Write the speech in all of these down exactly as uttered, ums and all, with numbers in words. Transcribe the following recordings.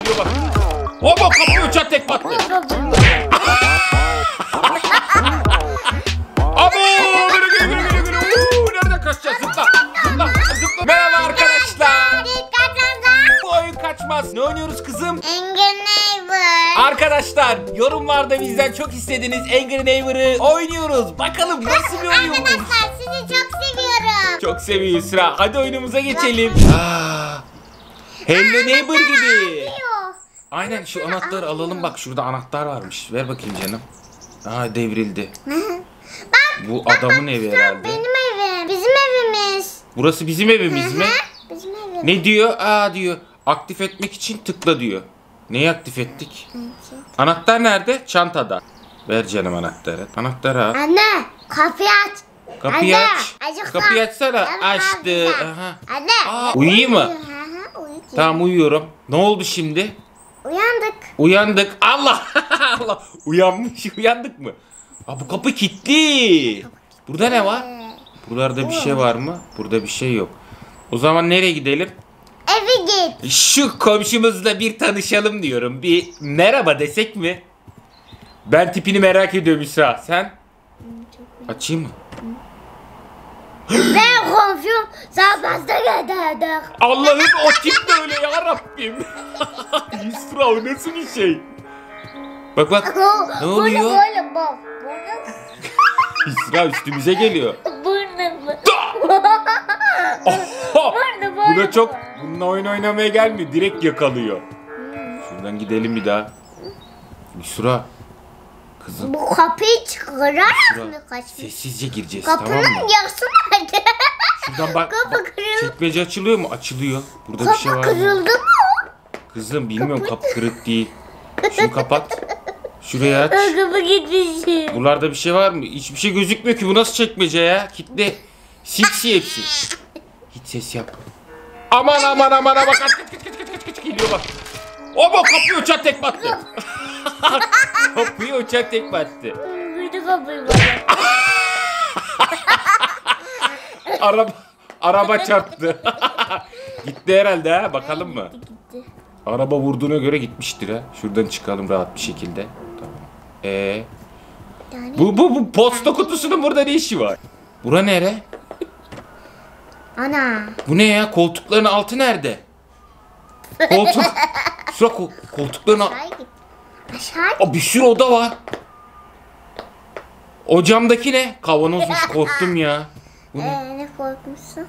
Gidiyor bak. Hop hop kapıyı uçak tek battı. Abo! Gülü gülü gülü gülü. Uuu, nereden kaçacağız? Zıpla. Zıpla. Zıpla. Merhaba arkadaşlar. Bu oyun kaçmaz. Ne oynuyoruz kızım? Angry Neighbor. Arkadaşlar yorumlarda bizden çok istediğiniz Angry Neighbor'ı oynuyoruz. Bakalım nasıl bir oyunmuş. Arkadaşlar sizi çok seviyorum. Çok seviyor Sıra. Hadi oyunumuza geçelim. Aa, Hello Neighbor gibi. Diyor. Aynen şu anahtarı alalım. Bak şurada anahtar varmış. Ver bakayım canım. Aa devrildi. Bak, Bu bak, adamın bak, evi şu herhalde. Benim evim. Bizim evimiz. Burası bizim evimiz mi? Bizim evimiz. Ne diyor? Aa diyor. Aktif etmek için tıkla diyor. Neyi aktif ettik? Anahtar nerede? Çantada. Ver canım anahtarı. Anahtarı al. Anne kapıyı aç. Kapıyı Anne, aç. acıktım. Kapıyı açsana. Anne, Açtı. güzel. Aha. Anne. Aa, uyuyayım mı? Hı hı, uyuyor. Tamam uyuyorum. Ne oldu şimdi? Uyandık. Uyandık. Allah. Allah. Uyanmış. Uyandık mı? Aa, bu kapı kilitli. Burada ne var? Buralarda bir şey var mı? Burada bir şey yok. O zaman nereye gidelim? Eve git. Şu komşumuzla bir tanışalım diyorum. Bir merhaba desek mi? Ben tipini merak ediyorum İsra. Sen? Açayım mı? Ben komşum sabahta geldik. Allah'ım o tip de öyle ya Rabbim. İsra o nasıl bir şey? Bak bak. Ne oluyor? Böyle böyle bak. İsra üstümüze geliyor. Burnu bu. Oho! Burnu Bu da böyle. çok bununla oyun oynamaya gelmiyor. Direkt yakalıyor. Şuradan gidelim bir daha. İsra. Kızım. Bu kapıyı çıkararak mı İsra. kaçmış? Sessizce gireceğiz Kapının tamam mı? yarısı nerede? Şuradan bak. Kapı bak. kırıldı. Çekmece açılıyor mu? Açılıyor. Burada bir şey Kapı var mı? kırıldı mı? Kızım bilmiyorum kapı kırık değil. Şunu kapat. Şurayı aç. Kapı gitmiş. Buralarda bir şey var mı? Hiçbir şey gözükmüyor ki. Bu nasıl çekmece ya? Kitle. Sipsi hepsi. Hiç ses yap. Aman aman aman aman. Kaç kaç kaç kaç kaç kaç geliyor bak. Oba kapıyı uçak tek battı. Kapıyı uçak tek battı. Kırdı kapıyı böyle. Araba araba çarptı. Gitti herhalde ha. Bakalım mı? Gitti. Araba vurduğuna göre gitmiştir ha. Şuradan çıkalım rahat bir şekilde. Tamam. Ee, Yani bu bu bu posta kutusunun burada ne işi var? Bura nere? ana. Bu ne ya? Koltukların altı nerede? Koltuk. Şura ko- koltukların altı. Aşağı git. Aşağı git. Aa, bir sürü oda var. O camdaki ne? Kavanozmuş korktum ya. Bu ne? Ee, ne korkmuşsun?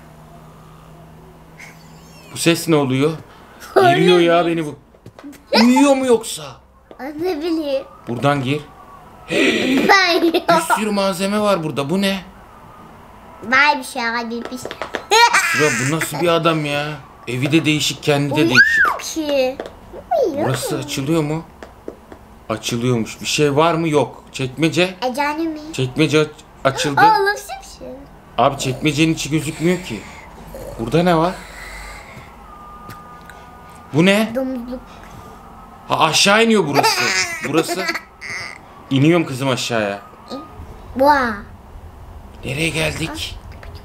Bu ses ne oluyor? Geriyor ya beni bu. Uyuyor mu yoksa? Ne bileyim. Buradan gir. Ben Bir yok. sürü malzeme var burada. Bu ne? Vay bir şey abi bir şey. Şura bu nasıl bir adam ya? Evi de değişik, kendi de değişik. Ki. Uyuyor. Burası açılıyor mu? Açılıyormuş. Bir şey var mı? Yok. Çekmece. Ecane mi? Çekmece aç- açıldı. Aa nasıl bir şey? Abi çekmecenin içi gözükmüyor ki. Burada ne var? Bu ne? Domuzluk. Ha aşağı iniyor burası. Burası. İniyorum kızım aşağıya. Boğa. Nereye geldik?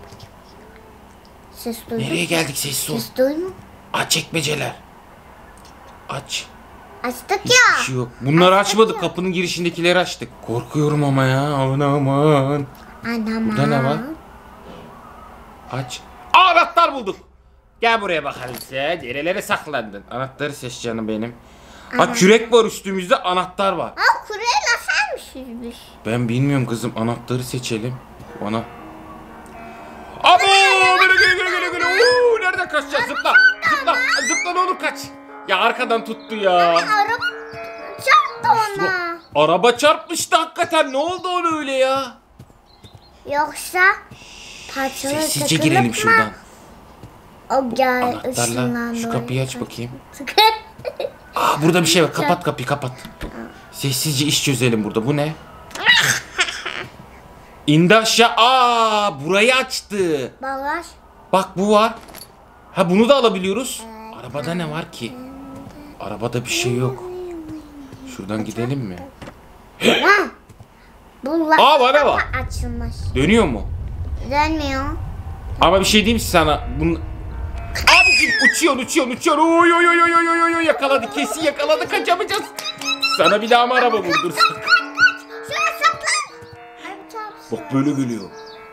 Ses duydun. Nereye geldik sessiz ol. Ses duydun mu? Aç çekmeceler. Aç. Açtık Hiçbir ya. şey yok. Bunları açmadık. Kapının girişindekileri açtık. Korkuyorum ama ya. Aman aman. Anam. Burada ne var? Aç. Aa, anahtar bulduk. Gel buraya bakalım sen. Nerelere saklandın? Anahtarı seç canım benim. Ha kürek var üstümüzde, anahtar var. Aa kureye laf mı süzmüş? Ben bilmiyorum kızım. Anahtarı seçelim. Bana. Abo! Gülü gülü gülü gülü gülü. Uuu, nereden kaçacağız? Zıpla. Zıpla. Zıpla ne olur kaç. Ya arkadan tuttu ya. Araba çarptı ona. Araba çarpmıştı hakikaten. Ne oldu ona öyle ya? Yoksa parçaları Sessizce takılıp girelim mı? şuradan. O gel Anahtarla ışınlandı. şu kapıyı aç bakayım. Aa, burada bir şey var. Kapat kapıyı kapat. Sessizce iş çözelim burada. Bu ne? İndi aşağı. Aa, burayı açtı. Bagaj. Bak bu var. Ha bunu da alabiliyoruz. Arabada ne var ki? Arabada bir şey yok. Şuradan gidelim mi? Ha. Bu la- Aa, bana bak. açılmış. Dönüyor mu? Dönmüyor. Ama bir şey diyeyim mi sana? Bunun... Abicim Uçuyorsun uçuyorsun uçuyorsun. Oy oy oy oy oy oy oy. Yakaladı kesin yakaladı, kaçamayacağız. Sana bir daha mı araba vurdursak? Şuraya saklan. Ay bu çarpsın. Bak böyle gülüyor.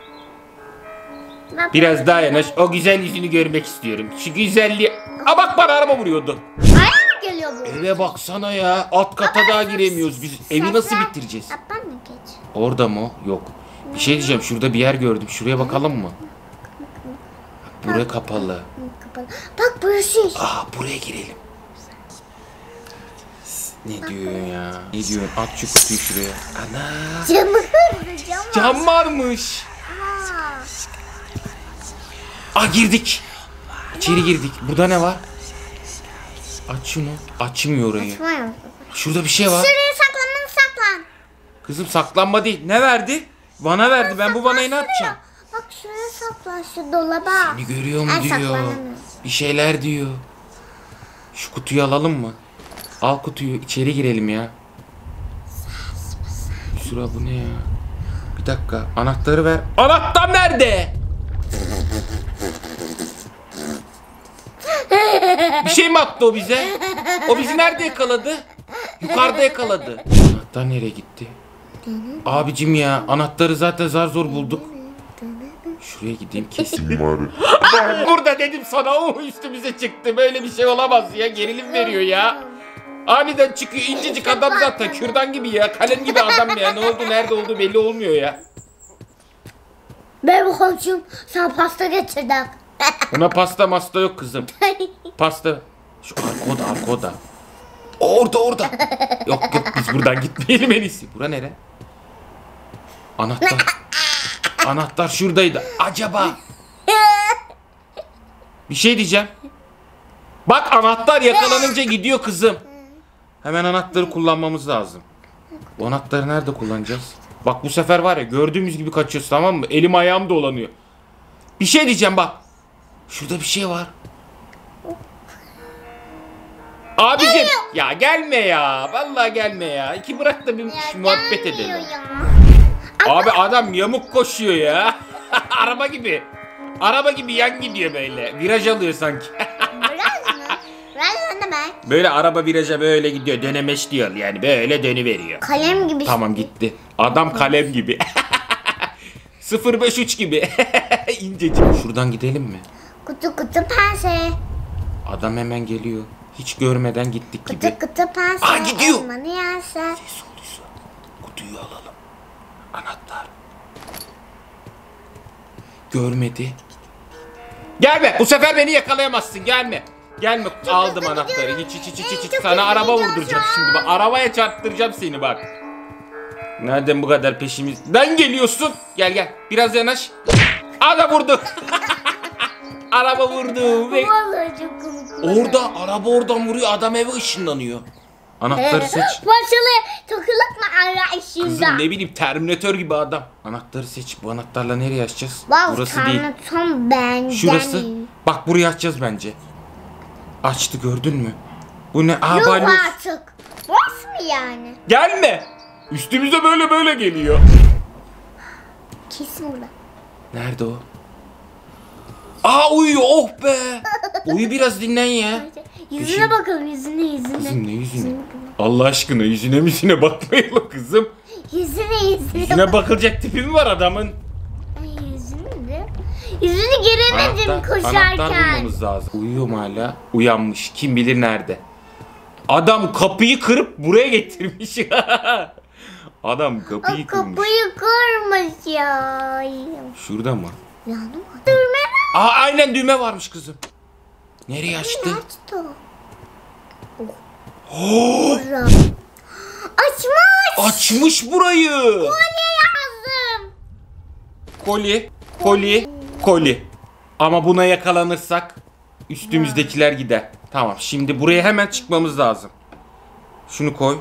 Bak, Biraz daha yanaş. O güzel yüzünü görmek istiyorum. Şu güzelliği. Aa bak bana araba vuruyordu. Ayağa mı geliyor bu? Eve baksana ya. Alt kata daha giremiyoruz biz. Evi nasıl bitireceğiz? Yapman mı geç? Orada mı? o? Yok. Bir şey diyeceğim. Şurada bir yer gördüm. Şuraya bakalım mı? Bak, bura kapalı. Kapalı. Bak burası. Aa buraya girelim. Ne diyorsun ya? Ne diyorsun? At şu kutuyu şuraya. Ana. Camı kırdı camı. Cam varmış. Aa. Aa girdik. İçeri girdik. Burada ne var? Aç şunu. Açmıyor orayı. Açmıyor. Şurada bir şey var. Şuraya saklanın saklan. Kızım saklanma değil. Ne verdi? Bana verdi. Ben bu vanayı ne yapacağım? Bak şuraya saklan şu dolaba. Seni görüyor mu Ben diyor. saklanamıyorum. Bir şeyler diyor. Şu kutuyu alalım mı? Al kutuyu. İçeri girelim ya. Şura bu ne ya? Bir dakika. Anahtarı ver. Anahtar nerede? Bir şey mi attı o bize? O bizi nerede yakaladı? Yukarıda yakaladı. Anahtar nereye gitti? Abicim ya, anahtarı zaten zar zor bulduk. Şuraya gideyim kesin. Burada dedim sana, o üstümüze çıktı. Böyle bir şey olamaz ya. Gerilim veriyor ya. Aniden çıkıyor, incecik adam zaten. Kürdan gibi ya. Kalem gibi adam ya. Ne oldu nerede oldu belli olmuyor ya. Benim komşum sana pasta getirdi. Buna pasta masta yok kızım. Pasta. Şu arka oda arka oda. Orada orada. Yok yok biz buradan gitmeyelim en iyisi. Bura nere? Anahtar. Anahtar şuradaydı. Acaba. Bir şey diyeceğim. Bak anahtar yakalanınca gidiyor kızım. Hemen anahtarı kullanmamız lazım. Bu anahtarı nerede kullanacağız? Bak bu sefer var ya, gördüğümüz gibi kaçıyoruz, tamam mı? Elim ayağım dolanıyor. Bir şey diyeceğim bak. Şurada bir şey var. Abicim ya gelme ya. Vallahi gelme ya. İki bırak da bir muhabbet edelim. Abi adam yamuk koşuyor ya. Araba gibi. Araba gibi yan gidiyor böyle. Viraj alıyor sanki. Biraz mı? Biraz ne demek? Böyle araba viraja böyle gidiyor. Dönemeç diyor yani. Böyle dönüveriyor. Kalem gibi. Tamam gitti. Adam kalem gibi. sıfır beş üç gibi. İncecik. Şuradan gidelim mi? Kutu kutu pense. Adam hemen geliyor. Hiç görmeden gittik gibi. Kutu kutu pense. Aa, gidiyor. Elmanı yerse. Ses oluyor. Kutuyu alalım. Anahtar. Görmedi. Gelme. Bu sefer beni yakalayamazsın. Gelme. Gelme. Aldım hızlı anahtarı. gidiyorum. Hiç hiç hiç hiç. hiç. Çok Sana hızlı araba gidiyorsun. vurduracağım şimdi. Bak arabaya çarptıracağım seni bak. Nereden bu kadar peşimizden geliyorsun? Gel gel. Biraz yanaş. Ada vurdu. Araba vurdu. Ve... Vallahi çok komik. Orada araba oradan vuruyor. Adam eve ışınlanıyor. Anahtarı seç. Başılı takılık mı ara işinde? Kızım ne bileyim, Terminator gibi adam. Anahtarı seç. Bu anahtarla nereye açacağız? Wow, Burası değil. Tam ben. Şurası. Bak burayı açacağız bence. Açtı, gördün mü? Bu ne? Aa, Yok balyoz. artık. Boş mu yani? Gelme. Üstümüze böyle böyle geliyor. Kesin burada. Nerede o? Aa uyuyor, oh be. Uyu biraz, dinlen ya. Yüzüne Peşin- bakalım yüzüne yüzüne. Kızım ne yüzüne? Allah aşkına yüzüne yüzüne bakmayalım kızım. Yüzüne yüzüne. Yüzüne bakılacak tipi mi var adamın? Ay, yüzüne de. Yüzünü göremedim Anahtar, koşarken. anahtar bulmamız lazım. Uyuyor mu hala? Uyanmış. Kim bilir nerede? Adam kapıyı kırıp buraya getirmiş. Adam kapıyı O kırmış. kapıyı kırmış ya. Şurada mı? Yandı mı? Düğme var. Aa aynen, düğme varmış kızım. Nereye açtı? Açtı. Bura. Açmış. Açmış burayı. Kolye yazdım. Koli, koli, koli. Ama buna yakalanırsak üstümüzdekiler gider. Tamam, şimdi buraya hemen çıkmamız lazım. Şunu koy.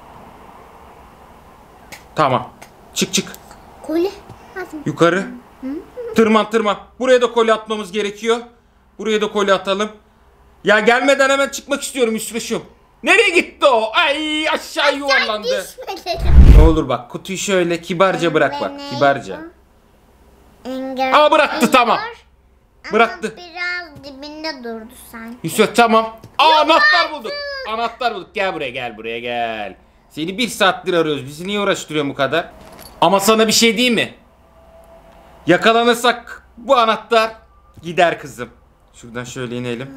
Tamam. Çık çık. Kolye yazdım. Yukarı. Tırman tırman. Buraya da koli atmamız gerekiyor. Buraya da koli atalım. Ya gelmeden hemen çıkmak istiyorum Üstreşim. Nereye gitti o? Ay aşağı yuvarlandı. Düşmedi. Ne olur bak, kutuyu şöyle kibarca bırak bak. Kibarca. Engel. Aa bıraktı, tamam. Bıraktı. Ama biraz dibinde durdu sanki. Yusuf tamam. Aa, anahtar bulduk. Anahtar bulduk. Gel buraya, gel buraya, gel. Seni bir saattir arıyoruz. Bizi niye uğraştırıyorsun bu kadar? Ama sana bir şey diyeyim mi? Yakalanırsak bu anahtar gider kızım. Şuradan şöyle inelim.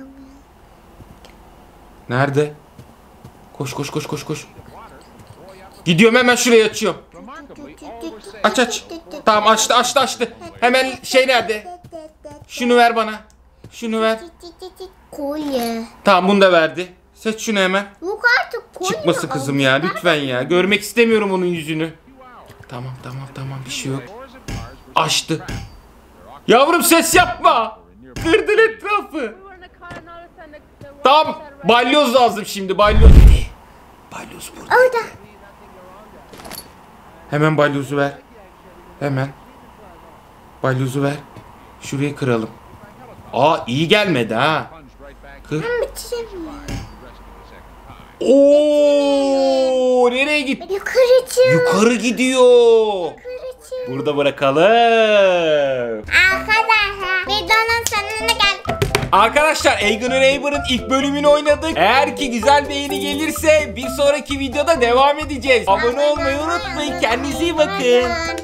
Nerede? Koş koş koş koş koş. Gidiyorum, hemen şuraya açıyorum. Aç aç. Tamam, açtı açtı açtı. Hemen şey nerede? Şunu ver bana. Şunu ver. Kolye. Tamam, bunu da verdi. Seç şunu hemen. Yok artık kolye. Çıkması kızım ya, lütfen ya. Görmek istemiyorum onun yüzünü. Tamam tamam tamam, bir şey yok. Açtı. Yavrum ses yapma. Kırdın etrafı. Tamam, balyoz lazım şimdi, balyoz. Balyoz burada. Orada. Hemen balyozu ver. Hemen. Balyozu ver. Şurayı kıralım. Aa, iyi gelmedi ha. Kır. Bitiremiyorum. Oo, nereye gitti? Yukarı çık. Yukarı gidiyor. Yukarı çık. Burada bırakalım. Arkadaşlar videonun sonuna geldik. Arkadaşlar, Eggin Neighbor'ın ilk bölümünü oynadık. Eğer ki güzel beğeni gelirse bir sonraki videoda devam edeceğiz. Abone olmayı unutmayın. Kendinize iyi bakın.